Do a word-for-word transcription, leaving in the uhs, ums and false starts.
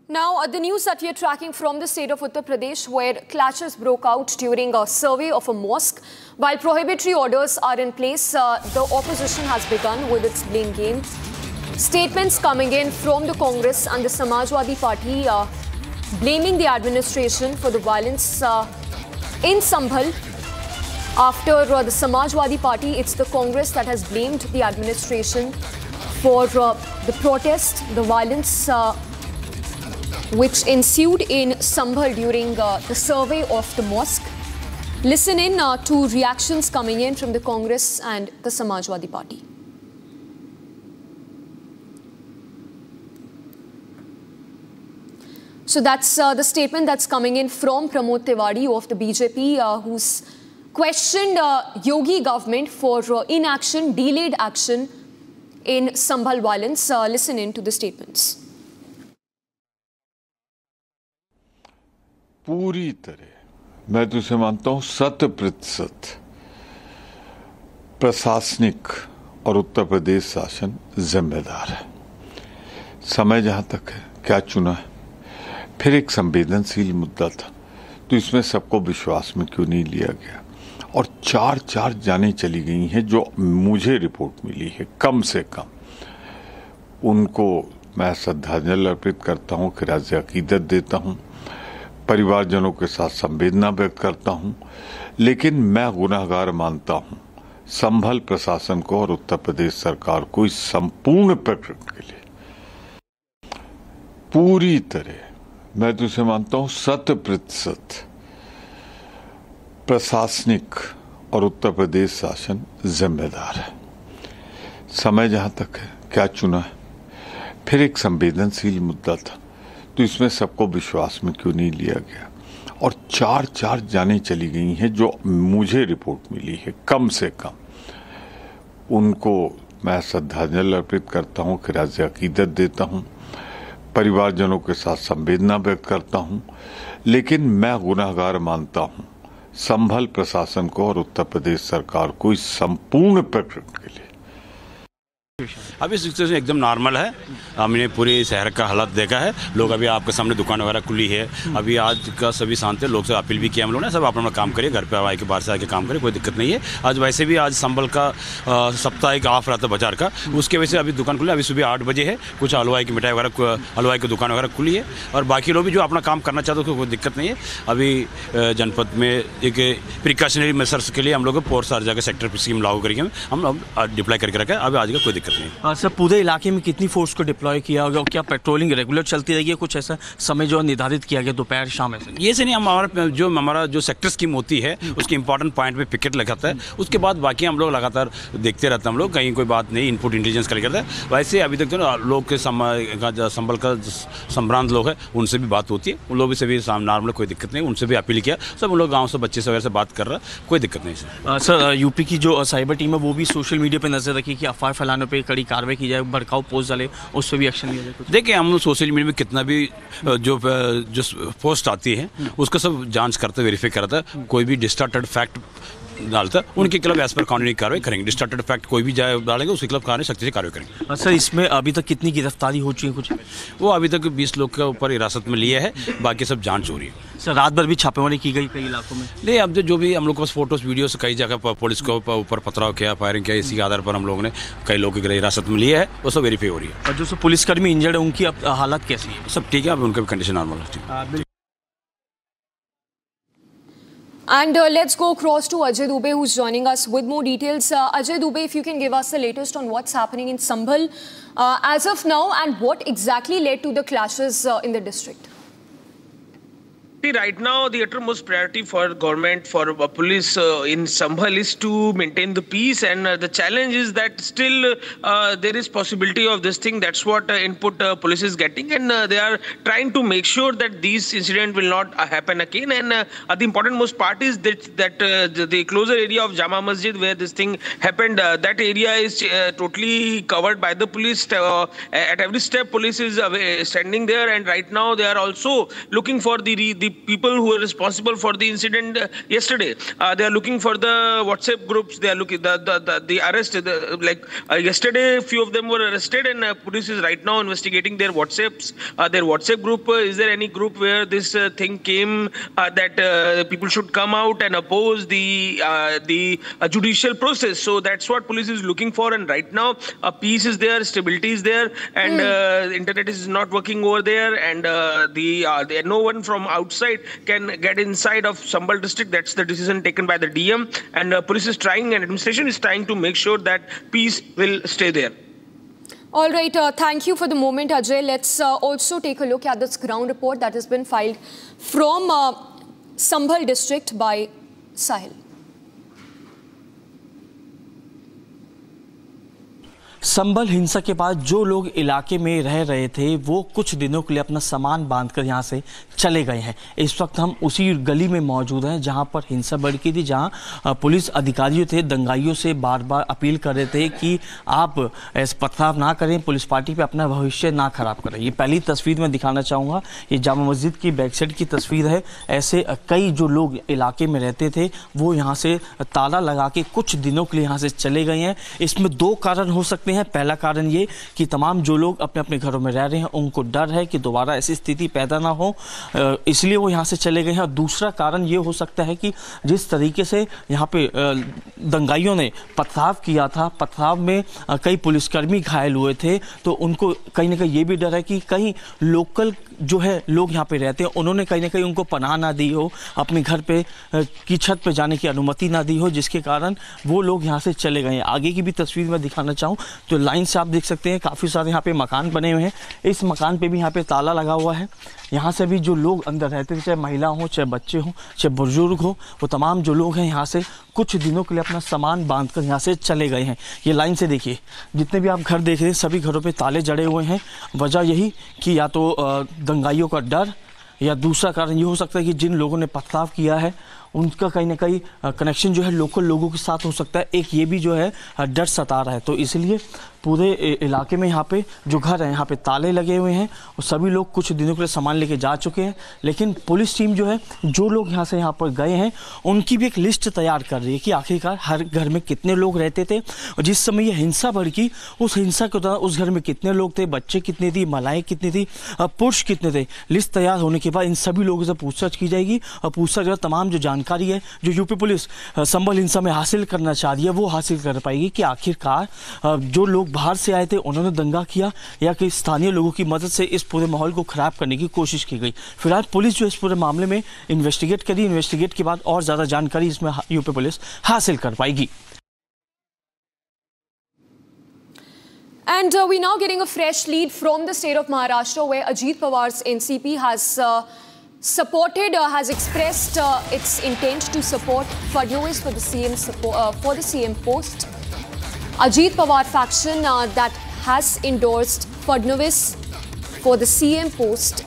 Now, uh, the news that we are tracking from the state of Uttar Pradesh, where clashes broke out during a survey of a mosque. While prohibitory orders are in place, uh, the opposition has begun with its blame game. Statements coming in from the Congress and the Samajwadi Party uh, blaming the administration for the violence uh, in Sambhal. After uh, the Samajwadi Party, it's the Congress that has blamed the administration for uh, the protest, the violence uh, which ensued in Sambhal during uh, the survey of the mosque. Listen in uh, to reactions coming in from the Congress and the Samajwadi Party. So that's uh, the statement that's coming in from Pramod Tiwari of the B J P, uh, who's questioned uh, Yogi government for uh, inaction, delayed action in Sambhal violence. Uh, listen in to the statements. पूरी तरह मैं तो इसे मानता हूं शत प्रतिशत प्रशासनिक और उत्तर प्रदेश शासन जिम्मेदार है। समय जहां तक है क्या चुना है, फिर एक संवेदनशील मुद्दा था तो इसमें सबको विश्वास में क्यों नहीं लिया गया। और चार चार जानें चली गई हैं जो मुझे रिपोर्ट मिली है, कम से कम उनको मैं श्रद्धांजलि अर्पित करता हूं, खिराज अकीदत देता हूं, परिवारजनों के साथ संवेदना व्यक्त करता हूं, लेकिन मैं गुनाहगार मानता हूं संभल प्रशासन को और उत्तर प्रदेश सरकार को इस संपूर्ण प्रकरण के लिए पूरी तरह मैं तो इसे मानता हूं शत प्रतिशत प्रशासनिक और उत्तर प्रदेश शासन जिम्मेदार है। समय जहां तक है क्या चुना है, फिर एक संवेदनशील मुद्दा था तो इसमें सबको विश्वास में क्यों नहीं लिया गया। और चार चार जानें चली गई हैं जो मुझे रिपोर्ट मिली है, कम से कम उनको मैं श्रद्धांजलि अर्पित करता हूं, खिराज अकीदत देता हूं, परिवारजनों के साथ संवेदना व्यक्त करता हूं, लेकिन मैं गुनाहगार मानता हूं संभल प्रशासन को और उत्तर प्रदेश सरकार को इस संपूर्ण प्रकरण के लिए। अभी सिचुएशन एकदम नॉर्मल है। हमने पूरे शहर का हालत देखा है। लोग अभी आपके सामने दुकान वगैरह खुली है। अभी आज का सभी शांत है। लोग से अपील भी किया हम लोगों ने, सब अपना काम करिए, घर पे आए के बाहर से आके काम करिए, कोई दिक्कत नहीं है। आज वैसे भी आज संभल का साप्ताहिक ऑफ रहता है बाजार का, उसके वजह से अभी दुकान खुली। अभी सुबह आठ बजे है, कुछ हलवाई की मिठाई वगैरह, हलवाई की दुकान वगैरह खुली है और बाकी लोग भी जो अपना काम करना चाहते हैं कोई दिक्कत नहीं है। अभी जनपद में एक प्रिकॉशनरी मेजर्स के लिए हम लोग फोर्स हर जगह सेक्टर स्कीम लागू करके हम लोग डिप्लॉय करके रखा है। अभी आज का कोई दिक्कत नहीं। सर, पूरे इलाके में कितनी फोर्स को डिप्लॉय किया होगा? क्या पेट्रोलिंग रेगुलर चलती रहेगी? कुछ ऐसा समय जो निर्धारित किया गया दोपहर शाम ऐसे? ये से नहीं, हमारा जो हमारा जो सेक्टर स्कीम होती है उसके इंपॉर्टेंट पॉइंट पे पिकेट लगाता है। उसके बाद बाकी हम लोग लगातार देखते रहते हैं। हम लोग कहीं कोई बात नहीं, इनपुट इंटेलिजेंस करके करते हैं। वैसे अभी तक तो लोग के संभल का संभ्रांत लोग है, उनसे भी बात होती है। उन लोगों से भी नॉर्मल कोई दिक्कत नहीं, उनसे भी अपील किया। सब उन लोग गाँव से बच्चे से वगैरह से बात कर रहा है, कोई दिक्कत नहीं सर। सर, यूपी की जो साइबर टीम है वो भी सोशल मीडिया पर नजर रखी कि अफवाह फैलाने पर कड़ी कार्रवाई की जाए, भड़काऊ पोस्ट डाले उस पर भी एक्शन लिया जाए। देखिए, हम लोग सोशल मीडिया में कितना भी जो जो पोस्ट आती है उसका सब जांच करते, वेरीफाई करता है। कोई भी डिस्टॉर्टेड फैक्ट डालता है उनके खिलाफ एज पर कानूनी कार्रवाई करेंगे। डिस्टॉर्टेड फैक्ट कोई भी जाए डालेंगे उसके खिलाफ कानूनी सख्ती से कार्रवाई करेंगे। सर, इसमें अभी तक कितनी गिरफ्तारी हो चुकी है? कुछ वो अभी तक बीस लोग के ऊपर हिरासत में लिया है, बाकी सब जांच हो रही है। सर, रात भर भी छापेमारी की गई कई इलाकों में? नहीं, अब जो भी हम लोग के पास फोटोज वीडियोस कई जगह पुलिस को ऊपर पथराव किया, फायरिंग किया, इसी के आधार पर हम लोगों ने कई लोगों की हिरासत में लिया है। वो सब वेरीफाई हो रही है। और जो सब पुलिसकर्मी इंजर्ड है उनकी हालत कैसी है? सब ठीक है, अब उनका कंडीशन नॉर्मल है। And uh, let's go across to Ajay Dubey, who's joining us with more details. Uh, Ajay Dubey, if you can give us the latest on what's happening in Sambhal uh, as of now, and what exactly led to the clashes uh, in the district. Right now, the uttermost priority for government, for uh, police uh, in Sambhal is to maintain the peace, and uh, the challenge is that still uh, there is possibility of this thing. That's what uh, input uh, police is getting, and uh, they are trying to make sure that these incident will not uh, happen again. And uh, uh, the important most part is that that uh, the, the closer area of Jama Masjid where this thing happened, uh, that area is uh, totally covered by the police. Uh, at every step, police is uh, standing there, and right now they are also looking for the the people who were responsible for the incident uh, yesterday. Uh, they are looking for the WhatsApp groups. They are looking the the the, the arrest. The, like uh, yesterday, few of them were arrested, and uh, police is right now investigating their WhatsApps, uh, their WhatsApp group. Uh, is there any group where this uh, thing came uh, that uh, people should come out and oppose the uh, the uh, judicial process? So that's what police is looking for. And right now, uh, peace is there, stability is there, and mm. uh, internet is not working over there, and uh, the, uh, the no one from outside can get inside of Sambhal district. That's the decision taken by the D M, and uh, police is trying, and administration is trying to make sure that peace will stay there. All right, uh, thank you for the moment, Ajay. Let's uh, also take a look at this ground report that has been filed from uh, Sambhal district by Sahil. Sambhal हिंसा के बाद जो लोग इलाके में रह रहे थे वो कुछ दिनों के लिए अपना सामान बांधकर यहाँ से चले गए हैं। इस वक्त हम उसी गली में मौजूद हैं जहाँ पर हिंसा भड़की थी, जहाँ पुलिस अधिकारियों थे दंगाइयों से बार बार अपील कर रहे थे कि आप ऐसे पथराव ना करें, पुलिस पार्टी पे अपना भविष्य ना खराब करें। ये पहली तस्वीर मैं दिखाना चाहूँगा, ये जामा मस्जिद की बैक साइड की तस्वीर है। ऐसे कई जो लोग इलाके में रहते थे वो यहाँ से ताला लगा के कुछ दिनों के लिए यहाँ से चले गए हैं। इसमें दो कारण हो सकते हैं। पहला कारण ये कि तमाम जो लोग अपने अपने घरों में रह रहे हैं उनको डर है कि दोबारा ऐसी स्थिति पैदा ना हो, इसलिए वो यहाँ से चले गए हैं। और दूसरा कारण ये हो सकता है कि जिस तरीके से यहाँ पे दंगाइयों ने पथराव किया था, पथराव में कई पुलिसकर्मी घायल हुए थे, तो उनको कहीं ना कहीं ये भी डर है कि कहीं लोकल जो है लोग यहाँ पे रहते हैं उन्होंने कहीं ना कहीं उनको पनाह ना दी हो, अपने घर पे की छत पे जाने की अनुमति ना दी हो, जिसके कारण वो लोग यहाँ से चले गए हैं। आगे की भी तस्वीर मैं दिखाना चाहूँ तो लाइन से आप देख सकते हैं काफ़ी सारे यहाँ पे मकान बने हुए हैं। इस मकान पे भी यहाँ पे ताला लगा हुआ है। यहाँ से भी जो लोग अंदर रहते थे, चाहे महिला हो, चाहे बच्चे हों, चाहे बुजुर्ग हो, वो तमाम जो लोग हैं यहाँ से कुछ दिनों के लिए अपना सामान बांधकर यहाँ से चले गए हैं। ये लाइन से देखिए, जितने भी आप घर देख रहे हैं सभी घरों पे ताले जड़े हुए हैं। वजह यही कि या तो दंगाइयों का डर, या दूसरा कारण ये हो सकता है कि जिन लोगों ने पथराव किया है उनका कहीं ना कहीं कनेक्शन जो है लोकल लोगों के साथ हो सकता है। एक ये भी जो है डर सता रहा है, तो इसलिए पूरे इलाके में यहाँ पे जो घर हैं यहाँ पे ताले लगे हुए हैं और सभी लोग कुछ दिनों के लिए सामान लेके जा चुके हैं। लेकिन पुलिस टीम जो है जो लोग यहाँ से यहाँ पर गए हैं उनकी भी एक लिस्ट तैयार कर रही है कि आखिरकार हर घर में कितने लोग रहते थे और जिस समय ये हिंसा भड़की उस हिंसा के दौरान उस घर में कितने लोग थे, बच्चे कितने थी, महिलाएं कितनी थी, पुरुष कितने थे। लिस्ट तैयार होने के बाद इन सभी लोगों से पूछताछ की जाएगी और पूछताछ जो तमाम जो जानकारी है जो यूपी पुलिस संभल हिंसा में हासिल करना चाह रही है वो हासिल कर पाएगी कि आखिरकार जो लोग बाहर से आए थे उन्होंने दंगा किया या कि स्थानीय लोगों की मदद से इस पूरे माहौल को खराब करने की कोशिश की गई। फिलहाल पुलिस जो इस पूरे मामले में इन्वेस्टिगेट करी, इन्वेस्टिगेट के बाद और ज्यादा जानकारी इसमें यूपी पुलिस हासिल कर पाएगी। And uh, we're now getting a fresh lead from the state of Maharashtra, where Ajit Pawar's N C P has uh, supported, uh, has expressed uh, its intent to support Fadnavis for the C M support, uh, for the C M post. Ajit Pawar faction uh, that has endorsed Fadnavis for the C M post